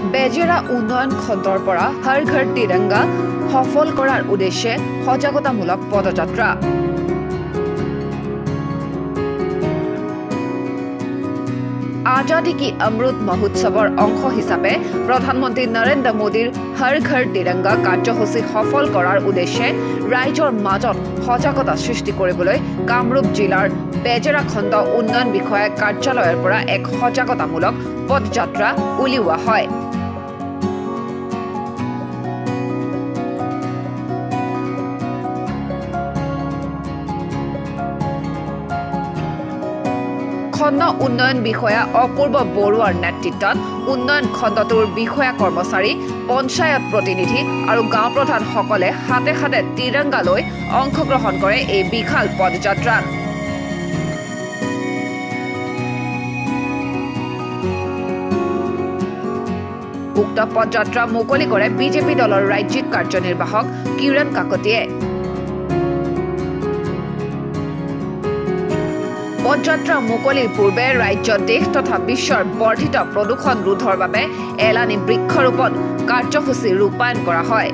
বেজেৰা উন্নয়ন খণ্ডৰ পৰা হৰ ঘৰ তিৰংগা সফল কৰাৰ উদ্দেশ্যে সজাগতামূলক পদযাত্ৰা। आजादी की अमृत महोत्सवर अंश हिसापे प्रधानमंत्री नरेंद्र मोदीर हर घर तिरंगा कार्यसूची सफल करार उद्देश्य राइजर माजत सजागता सृष्टि কৰিবলৈ কামৰূপ जिलार बेजेरा खंड उन्नयन विषया कार्यालयर পৰা एक सजागतामूलक पदयात्रा उलिওৱা হয়। खंड उन्नयन विषया अपूर्व बरुৱাৰ नेतृत्वत उन्नयन खंडटोर विषया कर्मचारी पंचायत प्रतिनिधि और गाँव प्रधान सकले हाथे हाथे तिरंगा লৈ अंशग्रहण करे এই বিশাল पदयात्रात। उक्त पदयात्रा मुकली करे बीजेपी दलर राज्यिक कार्यनिर्वाहक किरण काकतिये। पदयात्रा मुकलिर पूर्वे राज्य देश तथा विश्वर बर्धित प्रदूषण रोधर बारे एलानी वृक्षरोपण कार्यसूची रूपायन करा হয়।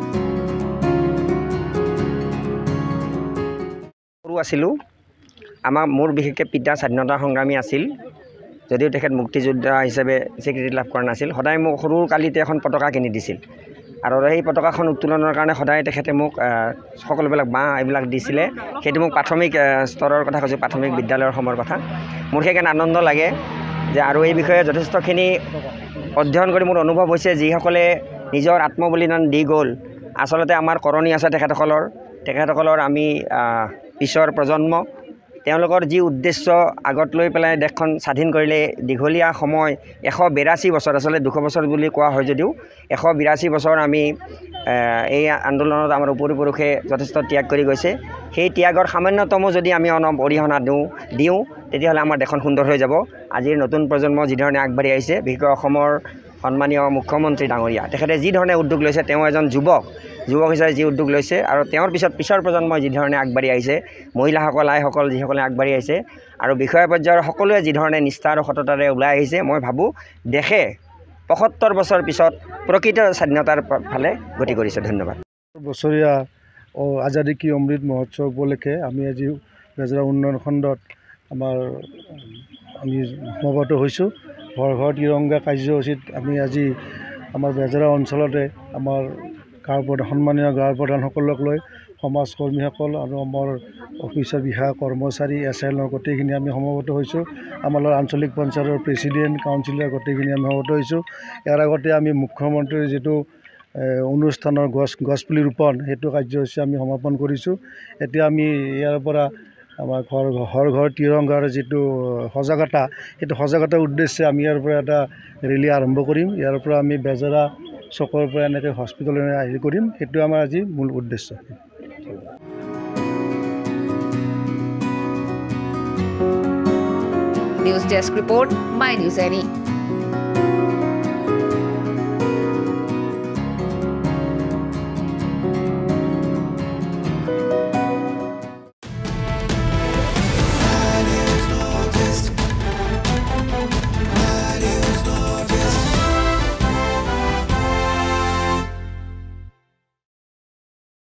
मोर विशेषके पिता स्वाधीनता संग्रामी आसिल যদিও তেখেত মুক্তিযোদ্ধা হিচাপে স্বীকৃতি লাভ কৰা নাছিল। সদায় মোক সৰু কালিতে এখন পতাকা কিনি দিছিল আৰু সেই পতাকাখন উত্তোলনৰ কাৰণে সদায় তেখেতে মোক সকলোবিলাক বাঁহ এইবিলাক দিছিলে। সেইটো মোক প্ৰাথমিক স্তৰৰ কথা কৈছোঁ, প্ৰাথমিক বিদ্যালয়ৰ সময়ৰ কথা। মোৰ সেইকাৰণে আনন্দ লাগে যে আৰু এই বিষয়ে যথেষ্টখিনি অধ্যয়ন কৰি মোৰ অনুভৱ হৈছে যিসকলে নিজৰ আত্মবলিদান দি গ'ল আচলতে আমাৰ কৰণী আছে তেখেতসকলৰ আমি পিছৰ প্ৰজন্ম তেওঁলোকৰ যি উদ্দেশ্য আগত লৈ পেলাই দেশখন স্বাধীন কৰিলে দীঘলীয়া সময় 182 বছৰ আসলে 200 বছৰ বুলি কোৱা হয় যদিও 182 বছৰ আমি এই আন্দোলনত আমাৰ উপৰিপুৰুষে যথেষ্ট ত্যাগ কৰি গৈছে। সেই ত্যাগৰ সামান্যতম যদি আমি অৰিহণা দিওঁ তেতিয়াহ'লে আমাৰ দেশখন সুন্দৰ হৈ যাব। আজিৰ নতুন প্ৰজন্ম যি ধৰণে আগবাঢ়ি আহিছে বিশেষকৈ অসমৰ সন্মানীয় মুখ্যমন্ত্ৰী ডাঙৰীয়া তেখেতে যি ধৰণে উদ্যোগ লৈছে তেওঁ এজন যুৱক হিচাপে যি উদ্যোগ লৈছে আৰু তেওঁৰ পিছৰ প্ৰজন্মই যি ধৰণে আগবাঢ়ি আহিছে মহিলাসকল আইসকল যিসকলে আগবাঢ়ি আহিছে আৰু বিষয়া পৰ্যায়ৰ সকলোৱে যি ধৰণে নিষ্ঠা আৰু সততাৰে ওলাই আহিছে মই ভাবোঁ দেশে 75 বছৰ পিছত প্ৰকৃত স্বাধীনতাৰ ফালে গতি কৰিছে। ধন্যবাদ। বছৰীয়া আজাদী কি অমৃত মহোৎসৱ উপলক্ষে আমি আজি বেজেৰা উন্নয়ন খণ্ডত আমি সমবেত হৈছোঁ। ঘৰ ঘৰ তিৰংগা কাৰ্যসূচীত আমি আজি আমাৰ বেজেৰা অঞ্চলতে আমাৰ সন্মানীয় গাঁৱৰ প্ৰধানসকলক লৈ সমাজকৰ্মীসকল আৰু আমাৰ অফিচৰ বিষয়া কৰ্মচাৰী SLৰ গোটেইখিনি আমি সমবেত হৈছোঁ। আমাৰ আঞ্চলিক পঞ্চায়তৰ প্ৰেচিডেণ্ট কাউন্সিলৰ গোটেইখিনি আমি সমবেত হৈছোঁ। ইয়াৰ আগতে আমি মুখ্যমন্ত্ৰীৰ যিটো অনুষ্ঠানৰ গছপুলি ৰোপণ সেইটো কাৰ্যসূচী আমি সমাপন কৰিছোঁ। এতিয়া আমি ইয়াৰ পৰা আমাৰ ঘৰ ঘৰ তিৰংগাৰ যিটো সজাগতা সেইটো সজাগতাৰ উদ্দেশ্যে আমি ইয়াৰ পৰা এটা ৰেলী আৰম্ভ কৰিম। ইয়াৰ পৰা আমি বেজেৰা চকৰ পৰা এনেকৈ হস্পিটেললৈ আহি কৰিম। সেইটো আমাৰ আজি মূল উদ্দেশ্য। News desk report my news any.